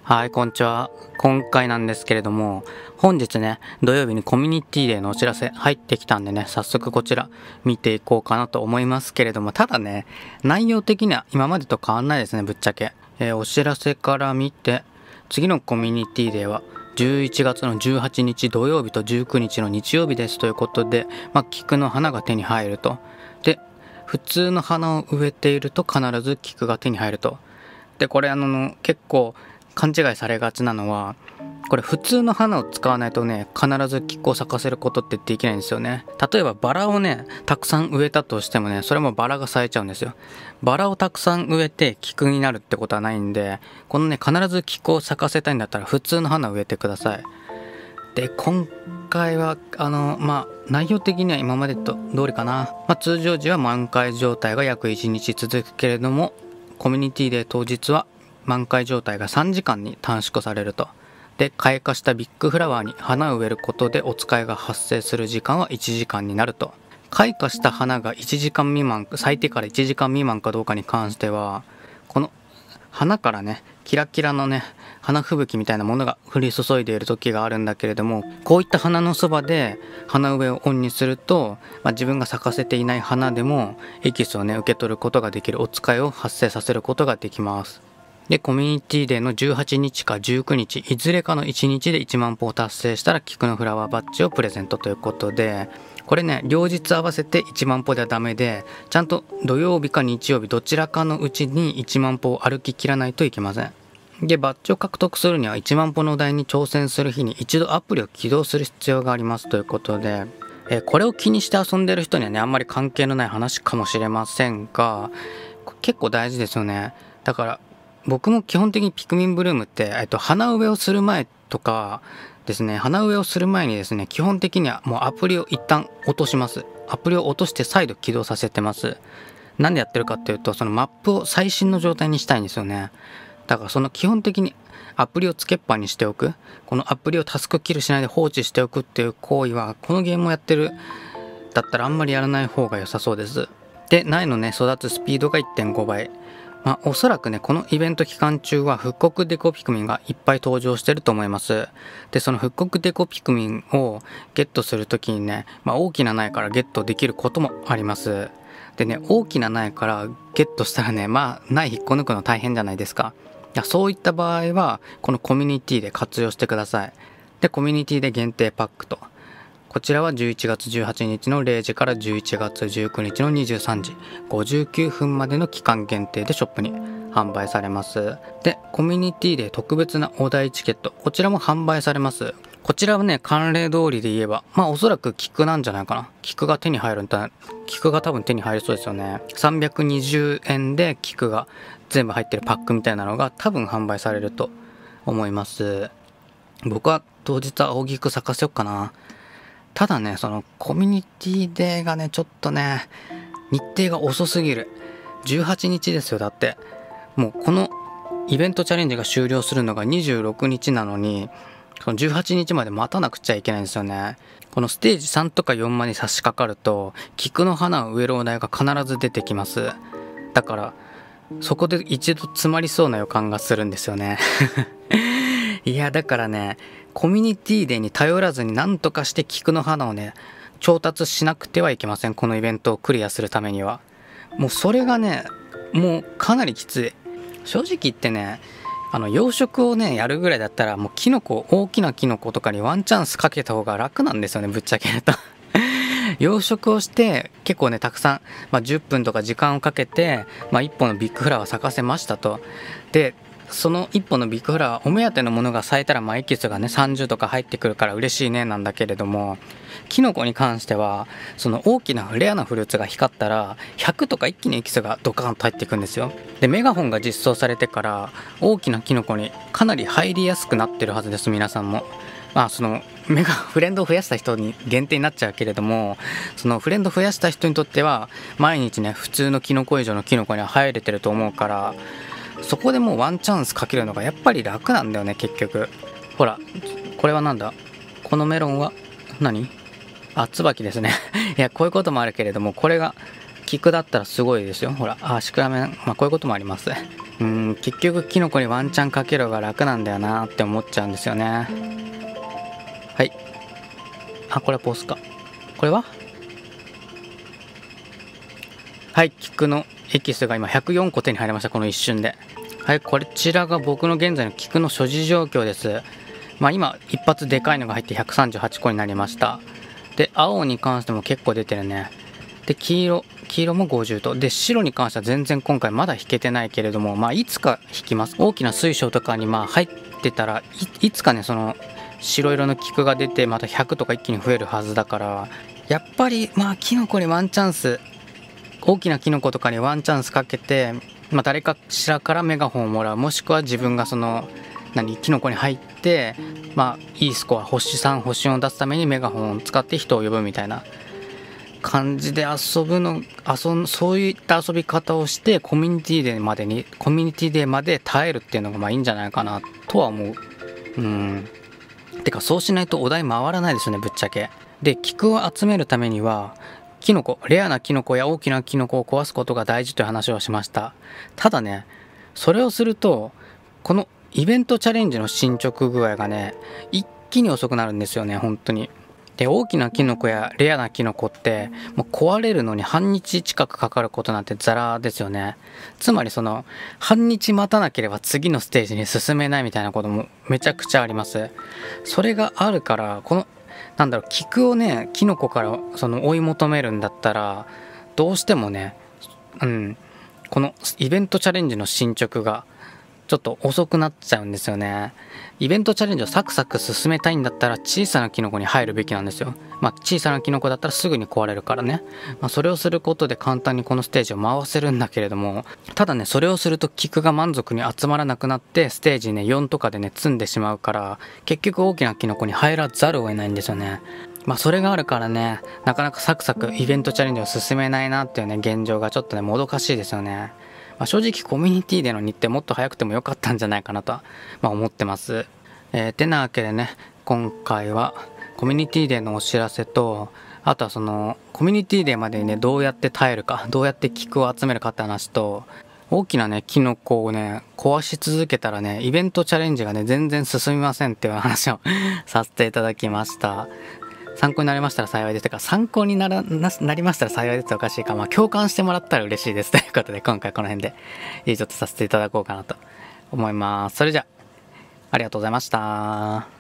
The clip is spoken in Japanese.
はい、こんにちは。今回なんですけれども、本日ね、土曜日にコミュニティデーのお知らせ入ってきたんでね、早速こちら見ていこうかなと思いますけれども、ただね、内容的には今までと変わんないですね、ぶっちゃけ。お知らせから見て、次のコミュニティデーは11月の18日土曜日と19日の日曜日ですということで、菊の花が手に入ると。で、普通の花を植えていると必ず菊が手に入ると。で、これ結構勘違いされがちなのは、これ普通の花を使わないとね、必ず菊を咲かせることってできないんですよね。例えばバラをね、たくさん植えたとしてもね、それもバラが咲いちゃうんですよ。バラをたくさん植えて菊になるってことはないんで、このね、必ず菊を咲かせたいんだったら普通の花を植えてください。で、今回は内容的には今までと通りかな。通常時は満開状態が約1日続くけれども、コミュニティデー当日は満開状態が3時間に短縮されると。で、開花したビッグフラワーに花を植えることでお使いが発生する時間は1時間になると。開花した花が1時間未満、咲いてから1時間未満かどうかに関しては、この花からね、キラキラのね、花吹雪みたいなものが降り注いでいる時があるんだけれども、こういった花のそばで花植えをオンにすると、自分が咲かせていない花でもエキスをね、受け取ることができるお使いを発生させることができます。で、コミュニティデーの18日か19日、いずれかの1日で1万歩を達成したら菊のフラワーバッジをプレゼントということで、これね、両日合わせて1万歩ではダメで、ちゃんと土曜日か日曜日どちらかのうちに1万歩を歩き切らないといけません。で、バッジを獲得するには1万歩のお題に挑戦する日に一度アプリを起動する必要がありますということで、これを気にして遊んでる人にはね、あんまり関係のない話かもしれませんが、結構大事ですよね。だから僕も基本的にピクミンブルームって、花植えをする前とかですね、花植えをする前にですね、基本的にはもうアプリを一旦落とします。アプリを落として再度起動させてます。なんでやってるかっていうと、そのマップを最新の状態にしたいんですよね。だからその基本的にアプリをつけっぱにしておく、このアプリをタスクキルしないで放置しておくっていう行為は、このゲームをやってるだったらあんまりやらない方が良さそうです。で、苗のね、育つスピードが 1.5 倍。おそらくね、このイベント期間中は復刻デコピクミンがいっぱい登場してると思います。で、その復刻デコピクミンをゲットするときにね、大きな苗からゲットできることもあります。でね、大きな苗からゲットしたらね、苗引っこ抜くの大変じゃないですか。そういった場合は、このコミュニティで活用してください。で、コミュニティで限定パックと。こちらは11月18日の0時から11月19日の23時59分までの期間限定でショップに販売されます。で、コミュニティで特別なお題チケット、こちらも販売されます。こちらはね、慣例通りで言えば、おそらく菊なんじゃないかな。菊が手に入るんだ。菊が多分手に入りそうですよね。320円で菊が全部入ってるパックみたいなのが多分販売されると思います。僕は当日は青菊咲かせようかな。ただね、そのコミュニティデーがね、ちょっとね、日程が遅すぎる。18日ですよ。だってもうこのイベントチャレンジが終了するのが26日なのに、その18日まで待たなくちゃいけないんですよね。このステージ3とか4まで差し掛かると、菊の花を植えるお題が必ず出てきます。だからそこで一度詰まりそうな予感がするんですよね。いや、だからね、コミュニティデーに頼らずに何とかして菊の花をね、調達しなくてはいけません。このイベントをクリアするためには。もうそれがね、もうかなりきつい。正直言ってね、養殖をね、やるぐらいだったら、もう大きなキノコとかにワンチャンスかけた方が楽なんですよね、ぶっちゃけると。養殖をして結構ね、たくさん、10分とか時間をかけて、1本のビッグフラワー咲かせましたと。で、その1本のビッグフラワーお目当てのものが咲いたらエキスがね30とか入ってくるから嬉しいねなんだけれども、キノコに関してはその大きなレアなフルーツが光ったら100とか一気にエキスがドカンと入っていくんですよ。で、メガホンが実装されてから大きなキノコにかなり入りやすくなってるはずです。皆さんもそのフレンドを増やした人に限定になっちゃうけれども、そのフレンド増やした人にとっては毎日ね、普通のキノコ以上のキノコには入れてると思うから、そこでもうワンチャンスかけるのがやっぱり楽なんだよね、結局。ほら、これはなんだ、このメロンは何？椿ですね。いや、こういうこともあるけれども、これが菊だったらすごいですよ。ほら、シクラメン、こういうこともあります。結局キノコにワンチャンかける方が楽なんだよなって思っちゃうんですよね。はい。これはポスか。これははい、菊のエキスが今104個手に入りました。この一瞬で。はい、こちらが僕の現在の菊の所持状況です。今一発でかいのが入って138個になりました。で、青に関しても結構出てるね。で、黄色も50と。で、白に関しては全然今回まだ引けてないけれども、いつか引きます。大きな水晶とかに入ってたらいつかね、その白色の菊が出てまた100とか一気に増えるはずだから、やっぱりキノコにワンチャンス、大きなキノコとかにワンチャンスかけて、誰かしらからメガホンをもらう、もしくは自分がそのキノコに入って、いいスコア星3星4を出すためにメガホンを使って人を呼ぶみたいな感じでそういった遊び方をしてコミュニティデーまで耐えるっていうのがいいんじゃないかなとは思う。てかそうしないとお題回らないですよね、ぶっちゃけ。で、菊を集めるためにはレアなキノコや大きなキノコを壊すことが大事という話をしました。ただね、それをするとこのイベントチャレンジの進捗具合がね、一気に遅くなるんですよね、本当に。で、大きなキノコやレアなキノコってもう壊れるのに半日近くかかることなんてザラですよね。つまりその半日待たなければ次のステージに進めないみたいなこともめちゃくちゃあります。それがあるから、この菊をね、キノコから追い求めるんだったら、どうしてもね、このイベントチャレンジの進捗がちょっと遅くなっちゃうんですよね。イベントチャレンジをサクサク進めたいんだったら小さなキノコに入るべきなんですよ。小さなキノコだったらすぐに壊れるからね。それをすることで簡単にこのステージを回せるんだけれども、ただね、それをすると菊が満足に集まらなくなってステージね4とかでね積んでしまうから、結局大きなキノコに入らざるを得ないんですよね。それがあるからね、なかなかサクサクイベントチャレンジを進めないなっていうね現状がちょっとねもどかしいですよね。正直コミュニティでの日程もっと早くてもよかったんじゃないかなとは、思ってます。てなわけでね、今回はコミュニティデーのお知らせと、あとはそのコミュニティデーまでにねどうやって耐えるか、どうやって菊を集めるかって話と、大きなねキノコをね壊し続けたらねイベントチャレンジがね全然進みませんっていう話をさせていただきました。参考になりましたら幸いです。参考になりましたら幸いですっておかしいか、共感してもらったら嬉しいですということで、今回この辺で以上とさせていただこうかなと思います。それじゃありがとうございました。